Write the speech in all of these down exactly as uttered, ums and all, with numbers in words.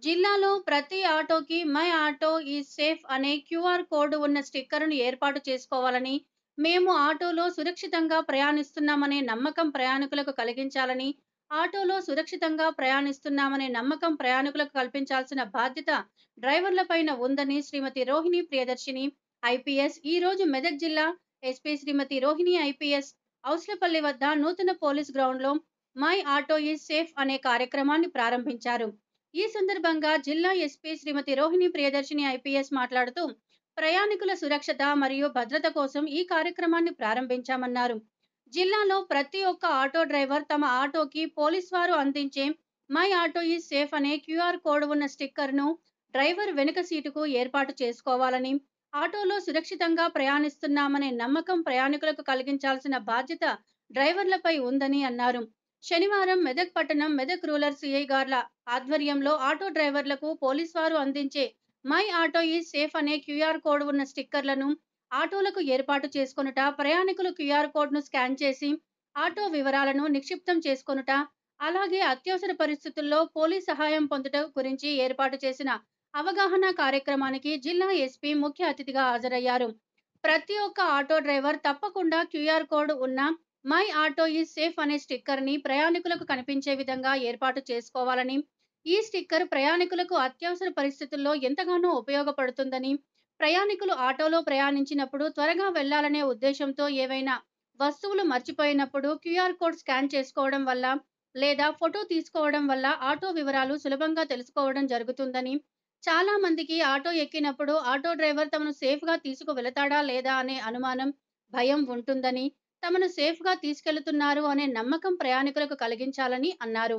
జిల్లాలో ప్రతి ఆటోకి మై ఆటో ఈజ్ సేఫ్ అనే క్యూఆర్ కోడ్ ఉన్న స్టిక్కర్‌ను ఏర్పాటు చేసుకోవాలని, మేము ఆటోలో సురక్షితంగా ప్రయాణిస్తున్నామనే నమ్మకం ప్రయాణికులకు కలిగించాలని, ఆటోలో సురక్షితంగా ప్రయాణిస్తున్నామనే నమ్మకం ప్రయాణికులకు కల్పించాల్సిన బాధ్యత డ్రైవర్లపైన ఉందని శ్రీమతి రోహిణి ప్రియదర్శిని ఐపీఎస్ ఈరోజు మెదక్ జిల్లా ఎస్పీ శ్రీమతి రోహిణి ఐపీఎస్ ఔస్లపల్లి వద్ద నూతన పోలీస్ గ్రౌండ్‌లో మై ఆటో ఈజ్ సేఫ్ అనే కార్యక్రమాన్ని ప్రారంభించారు. ఈ సందర్భంగా జిల్లా ఎస్పీ శ్రీమతి రోహిణి ప్రియదర్శిని ఐపీఎస్ మాట్లాడుతూ ప్రయాణికుల సురక్షత మరియు భద్రత కోసం ఈ కార్యక్రమాన్ని ప్రారంభించామన్నారు. జిల్లాలో ప్రతి ఒక్క ఆటో డ్రైవర్ తమ ఆటోకి పోలీస్ వారు అందించే మై ఆటో ఈజ్ సేఫ్ అనే క్యూఆర్ కోడ్ ఉన్న స్టిక్కర్‌ను డ్రైవర్ వెనుక సీటుకు ఏర్పాటు చేసుకోవాలని, ఆటోలో సురక్షితంగా ప్రయాణిస్తున్నామనే నమ్మకం ప్రయాణికులకు కలిగించాల్సిన బాధ్యత డ్రైవర్లపై ఉందని అన్నారు. శనివారం మెదక్ పట్టణం మెదక్ రూరల్ సీఐ గార్ల ఆధ్వర్యంలో ఆటో డ్రైవర్లకు పోలీస్ వారు అందించే మై ఆటో ఈజ్ సేఫ్ అనే క్యూఆర్ కోడ్ ఉన్న స్టిక్కర్లను ఆటోలకు ఏర్పాటు చేసుకొనుట, ప్రయాణికులు క్యూఆర్ కోడ్ను స్కాన్ చేసి ఆటో వివరాలను నిక్షిప్తం చేసుకొనుట, అలాగే అత్యవసర పరిస్థితుల్లో పోలీస్ సహాయం పొందుట గురించి ఏర్పాటు చేసిన అవగాహన కార్యక్రమానికి జిల్లా ఎస్పీ ముఖ్య అతిథిగా హాజరయ్యారు. ప్రతి ఒక్క ఆటో డ్రైవర్ తప్పకుండా క్యూఆర్ కోడ్ ఉన్న మై ఆటో ఈజ్ సేఫ్ అనే స్టిక్కర్‌ని ప్రయాణికులకు కనిపించే విధంగా ఏర్పాటు చేసుకోవాలని, ఈ స్టిక్కర్ ప్రయాణికులకు అత్యవసర పరిస్థితుల్లో ఎంతగానో ఉపయోగపడుతుందని, ప్రయాణికులు ఆటోలో ప్రయాణించినప్పుడు త్వరగా వెళ్లాలనే ఉద్దేశంతో ఏవైనా వస్తువులు మర్చిపోయినప్పుడు క్యూఆర్ కోడ్ స్కాన్ చేసుకోవడం వల్ల లేదా ఫోటో తీసుకోవడం వల్ల ఆటో వివరాలు సులభంగా తెలుసుకోవడం జరుగుతుందని, చాలా మందికి ఆటో ఎక్కినప్పుడు ఆటో డ్రైవర్ తమను సేఫ్‌గా తీసుకువెళతాడా లేదా అనే అనుమానం, భయం ఉంటుందని, తమను సేఫ్‌గా తీసుకెళ్తున్నారు అనే నమ్మకం ప్రయాణికులకు కలిగించాలని అన్నారు.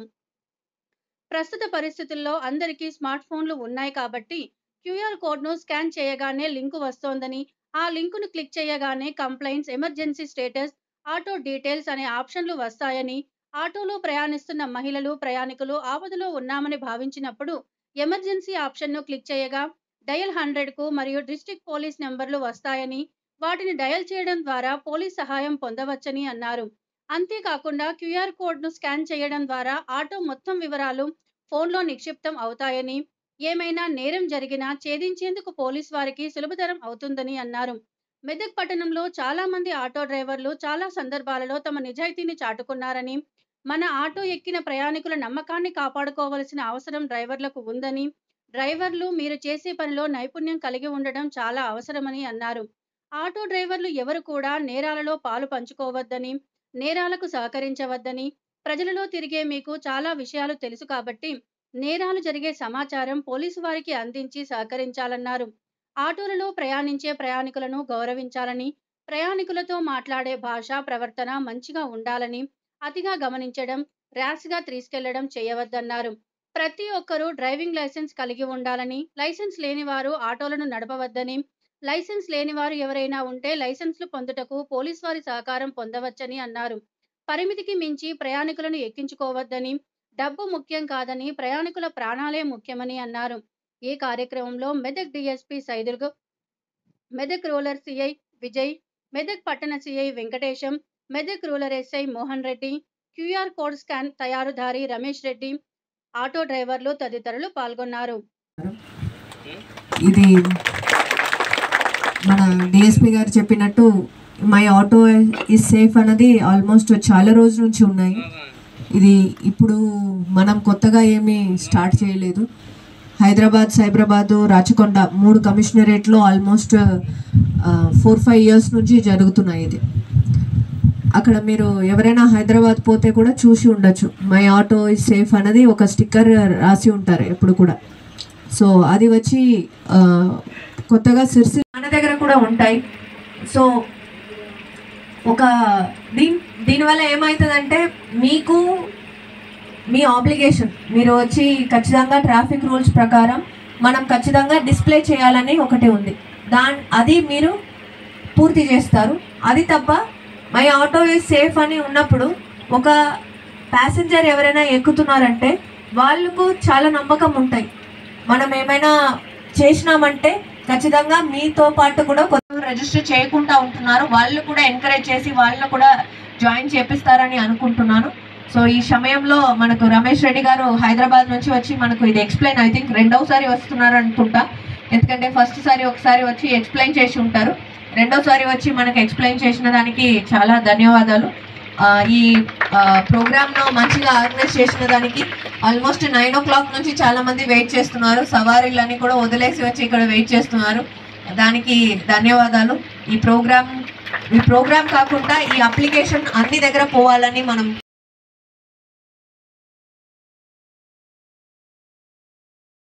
ప్రస్తుత పరిస్థితుల్లో అందరికీ స్మార్ట్ ఫోన్లు ఉన్నాయి కాబట్టి క్యూఆర్ కోడ్‌ను స్కాన్ చేయగానే లింకు వస్తోందని, ఆ లింకును క్లిక్ చేయగానే complaints, emergency status, auto details అనే ఆప్షన్లు వస్తాయని, ఆటోలో ప్రయాణిస్తున్న మహిళలు, ప్రయాణికులు ఆపదలో ఉన్నామని భావించినప్పుడు ఎమర్జెన్సీ ఆప్షన్‌ను క్లిక్ చేయగా డయల్ హండ్రెడ్‌కు మరియు డిస్ట్రిక్ట్ పోలీస్ నంబర్లు వస్తాయని, వాటిని డయల్ చేయడం ద్వారా పోలీస్ సహాయం పొందవచ్చని అన్నారు. అంతేకాకుండా క్యూఆర్ కోడ్‌ను స్కాన్ చేయడం ద్వారా ఆటో మొత్తం వివరాలు ఫోన్‌లో నిక్షిప్తం అవుతాయని, ఏమైనా నేరం జరిగినా ఛేదించేందుకు పోలీస్ వారికి సులభతరం అవుతుందని అన్నారు. మెదక్ పట్టణంలో చాలా మంది ఆటో డ్రైవర్లు చాలా సందర్భాలలో తమ నిజాయితీని చాటుకున్నారని, మన ఆటో ఎక్కిన ప్రయాణికుల నమ్మకాన్ని కాపాడుకోవాల్సిన అవసరం డ్రైవర్లకు ఉందని, డ్రైవర్లు మీరు చేసే పనిలో నైపుణ్యం కలిగి ఉండడం చాలా అవసరమని అన్నారు. ఆటో డ్రైవర్లు ఎవరు కూడా నేరాలలో పాలు పంచుకోవద్దని, నేరాలకు సహకరించవద్దని, ప్రజలలో తిరిగే మీకు చాలా విషయాలు తెలుసు కాబట్టి నేరాలు జరిగే సమాచారం పోలీసు వారికి అందించి సహకరించాలన్నారు. ఆటోలలో ప్రయాణించే ప్రయాణికులను గౌరవించాలని, ప్రయాణికులతో మాట్లాడే భాష, ప్రవర్తన మంచిగా ఉండాలని, అతిగా గమనించడం, ర్యాష్‌గా తీసుకెళ్లడం చేయవద్దన్నారు. ప్రతి ఒక్కరూ డ్రైవింగ్ లైసెన్స్ కలిగి ఉండాలని, లైసెన్స్ లేని వారు ఆటోలను నడపవద్దని, లైసెన్స్ లేని వారు ఎవరైనా ఉంటే లైసెన్స్‌లు పొందుటకు పోలీస్ వారి సహకారం పొందవచ్చని అన్నారు. పరిమితికి మించి ప్రయాణికులను ఎక్కించుకోవద్దని, డబ్బు ముఖ్యం కాదని, ప్రయాణికుల ప్రాణాలే ముఖ్యమని అన్నారు. ఈ కార్యక్రమంలో మెదక్ డీఎస్పీ సైదుర్గ్, మెదక్ రూరల్ సీఐ విజయ్, మెదక్ పట్టణ CI Venkatesham, Medak rural SI Mohan Reddy, QR code scan తయారుదారి రమేష్ రెడ్డి, ఆటో డ్రైవర్లు తదితరులు పాల్గొన్నారు. ఇది మన డిఎస్పీ గారు చెప్పినట్టు మై ఆటో ఈజ్ సేఫ్ అన్నది ఆల్మోస్ట్ చాలా రోజుల నుంచి ఉన్నాయి. ఇది ఇప్పుడు మనం కొత్తగా ఏమీ స్టార్ట్ చేయలేదు. హైదరాబాద్, సైబరాబాద్, రాచకొండ మూడు కమిషనరేట్లో ఆల్మోస్ట్ ఫోర్ ఫైవ్ ఇయర్స్ నుంచి జరుగుతున్నాయి. ఇది అక్కడ మీరు ఎవరైనా హైదరాబాద్ పోతే కూడా చూసి ఉండొచ్చు. మై ఆటో ఈజ్ సేఫ్ అన్నది ఒక స్టిక్కర్ రాసి ఉంటారు ఎప్పుడు కూడా. సో అది వచ్చి కొత్తగా సిరిసి మన దగ్గర కూడా ఉంటాయి. సో ఒక దీని దీనివల్ల ఏమవుతుందంటే మీకు మీ ఆబ్లిగేషన్, మీరు వచ్చి ఖచ్చితంగా ట్రాఫిక్ రూల్స్ ప్రకారం మనం ఖచ్చితంగా డిస్ప్లే చేయాలని ఒకటి ఉంది. దాని అది మీరు పూర్తి చేస్తారు. అది తప్ప మై ఆటో ఈజ్ సేఫ్ అని ఉన్నప్పుడు ఒక ప్యాసింజర్ ఎవరైనా ఎక్కుతున్నారంటే వాళ్ళకు చాలా నమ్మకం ఉంటాయి. మనం ఏమైనా చేసినామంటే ఖచ్చితంగా మీతో పాటు కూడా కొత్త రిజిస్టర్ చేయకుండా ఉంటున్నారు, వాళ్ళు కూడా ఎంకరేజ్ చేసి వాళ్ళని కూడా జాయిన్ చేపిస్తారని అనుకుంటున్నాను. సో ఈ సమయంలో మనకు రమేష్ రెడ్డి గారు హైదరాబాద్ నుంచి వచ్చి మనకు ఇది ఎక్స్ప్లెయిన్ ఐ థింక్ రెండవసారి వస్తున్నారు అనుకుంటా, ఎందుకంటే ఫస్ట్ సారి ఒకసారి వచ్చి ఎక్స్ప్లెయిన్ చేసి ఉంటారు, రెండోసారి వచ్చి మనకు ఎక్స్ప్లెయిన్ చేసిన దానికి చాలా ధన్యవాదాలు. ఈ ప్రోగ్రామ్ను మంచిగా ఆర్గనైజ్ చేసిన దానికి ఆల్మోస్ట్ నైన్ ఓ క్లాక్ నుంచి చాలామంది వెయిట్ చేస్తున్నారు, సవారీలని కూడా వదిలేసి వచ్చి ఇక్కడ వెయిట్ చేస్తున్నారు, దానికి ధన్యవాదాలు. ఈ ప్రోగ్రామ్ ఈ ప్రోగ్రామ్ కాకుండా ఈ అప్లికేషన్ అన్ని దగ్గర పోవాలని మనం